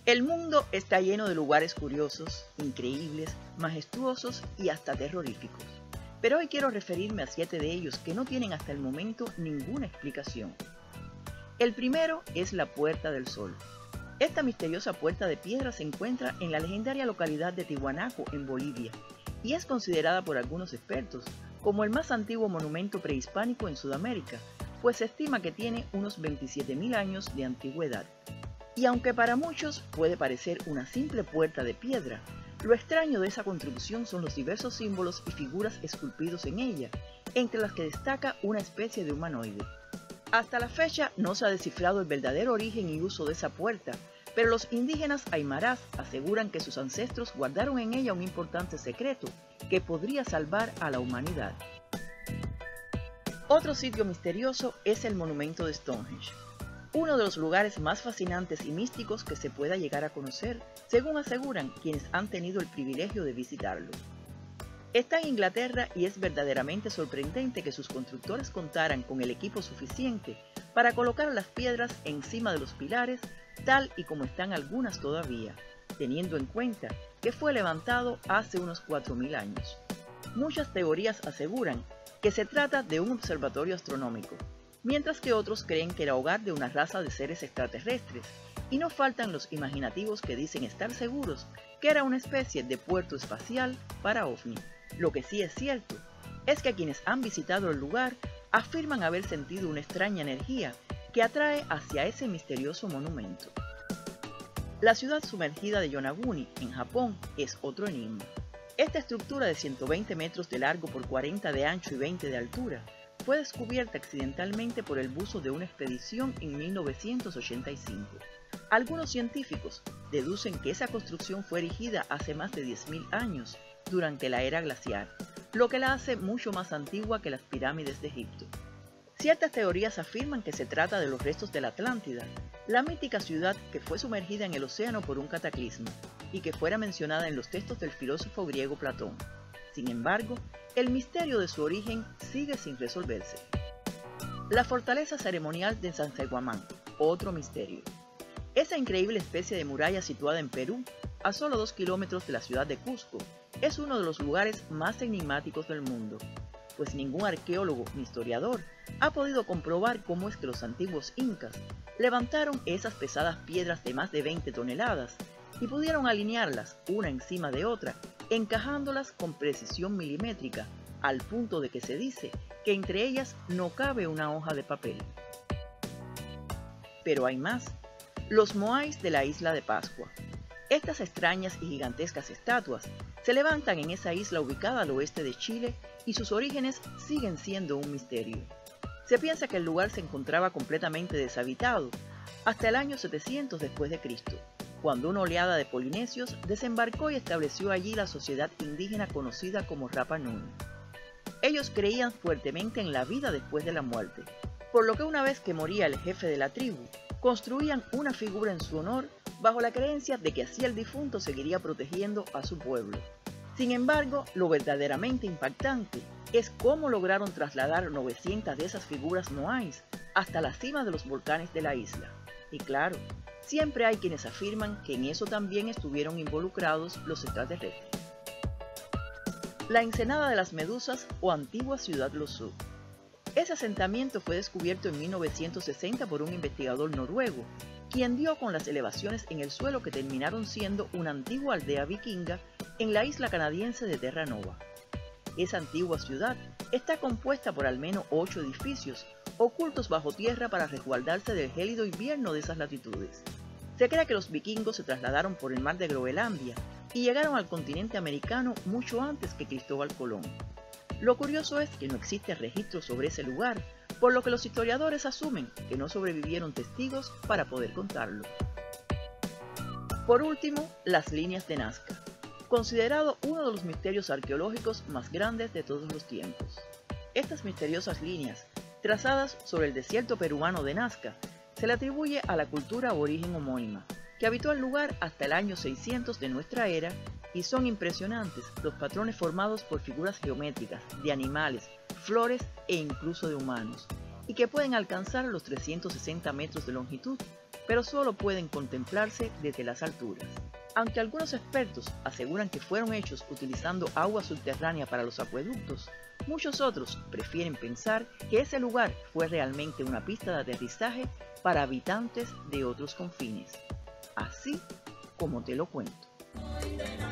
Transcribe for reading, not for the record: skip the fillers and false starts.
El mundo está lleno de lugares curiosos, increíbles, majestuosos y hasta terroríficos. Pero hoy quiero referirme a 7 de ellos que no tienen hasta el momento ninguna explicación. El primero es la Puerta del Sol. Esta misteriosa puerta de piedra se encuentra en la legendaria localidad de Tiwanaku, en Bolivia, y es considerada por algunos expertos como el más antiguo monumento prehispánico en Sudamérica, pues se estima que tiene unos 27.000 años de antigüedad. Y aunque para muchos puede parecer una simple puerta de piedra, lo extraño de esa construcción son los diversos símbolos y figuras esculpidos en ella, entre las que destaca una especie de humanoide. Hasta la fecha no se ha descifrado el verdadero origen y uso de esa puerta, pero los indígenas aymarás aseguran que sus ancestros guardaron en ella un importante secreto que podría salvar a la humanidad. Otro sitio misterioso es el monumento de Stonehenge, uno de los lugares más fascinantes y místicos que se pueda llegar a conocer, según aseguran quienes han tenido el privilegio de visitarlo. Está en Inglaterra y es verdaderamente sorprendente que sus constructores contaran con el equipo suficiente para colocar las piedras encima de los pilares, tal y como están algunas todavía, teniendo en cuenta que fue levantado hace unos 4.000 años. Muchas teorías aseguran que se trata de un observatorio astronómico, mientras que otros creen que era hogar de una raza de seres extraterrestres, y no faltan los imaginativos que dicen estar seguros que era una especie de puerto espacial para OVNI. Lo que sí es cierto es que quienes han visitado el lugar afirman haber sentido una extraña energía que atrae hacia ese misterioso monumento. La ciudad sumergida de Yonaguni, en Japón, es otro enigma. Esta estructura de 120 metros de largo por 40 de ancho y 20 de altura fue descubierta accidentalmente por el buzo de una expedición en 1985. Algunos científicos deducen que esa construcción fue erigida hace más de 10.000 años, durante la era glaciar, lo que la hace mucho más antigua que las pirámides de Egipto. Ciertas teorías afirman que se trata de los restos de la Atlántida, la mítica ciudad que fue sumergida en el océano por un cataclismo, y que fuera mencionada en los textos del filósofo griego Platón. Sin embargo, el misterio de su origen sigue sin resolverse. La fortaleza ceremonial de Sacsayhuamán, otro misterio. Esa increíble especie de muralla situada en Perú, a solo 2 kilómetros de la ciudad de Cusco, es uno de los lugares más enigmáticos del mundo, pues ningún arqueólogo ni historiador ha podido comprobar cómo es que los antiguos incas levantaron esas pesadas piedras de más de 20 toneladas y pudieron alinearlas una encima de otra, encajándolas con precisión milimétrica, al punto de que se dice que entre ellas no cabe una hoja de papel. Pero hay más: los moais de la isla de Pascua. Estas extrañas y gigantescas estatuas se levantan en esa isla ubicada al oeste de Chile y sus orígenes siguen siendo un misterio. Se piensa que el lugar se encontraba completamente deshabitado hasta el año 700 después de Cristo, cuando una oleada de polinesios desembarcó y estableció allí la sociedad indígena conocida como Rapa Nui. Ellos creían fuertemente en la vida después de la muerte, por lo que una vez que moría el jefe de la tribu, construían una figura en su honor bajo la creencia de que así el difunto seguiría protegiendo a su pueblo. Sin embargo, lo verdaderamente impactante es cómo lograron trasladar 900 de esas figuras moais hasta la cima de los volcanes de la isla. Y claro, siempre hay quienes afirman que en eso también estuvieron involucrados los extraterrestres. La Ensenada de las Medusas o antigua Ciudad Losú. Ese asentamiento fue descubierto en 1960 por un investigador noruego, quien dio con las elevaciones en el suelo que terminaron siendo una antigua aldea vikinga en la isla canadiense de Terra Nova. Esa antigua ciudad está compuesta por al menos 8 edificios, ocultos bajo tierra para resguardarse del gélido invierno de esas latitudes. Se cree que los vikingos se trasladaron por el mar de Groenlandia y llegaron al continente americano mucho antes que Cristóbal Colón. Lo curioso es que no existe registro sobre ese lugar, por lo que los historiadores asumen que no sobrevivieron testigos para poder contarlo. Por último, las líneas de Nazca, considerado uno de los misterios arqueológicos más grandes de todos los tiempos. Estas misteriosas líneas, trazadas sobre el desierto peruano de Nazca, se le atribuye a la cultura aborigen homónima, que habitó el lugar hasta el año 600 de nuestra era, y son impresionantes los patrones formados por figuras geométricas de animales, flores e incluso de humanos, y que pueden alcanzar los 360 metros de longitud pero solo pueden contemplarse desde las alturas. Aunque algunos expertos aseguran que fueron hechos utilizando agua subterránea para los acueductos, muchos otros prefieren pensar que ese lugar fue realmente una pista de aterrizaje para habitantes de otros confines, así como te lo cuento.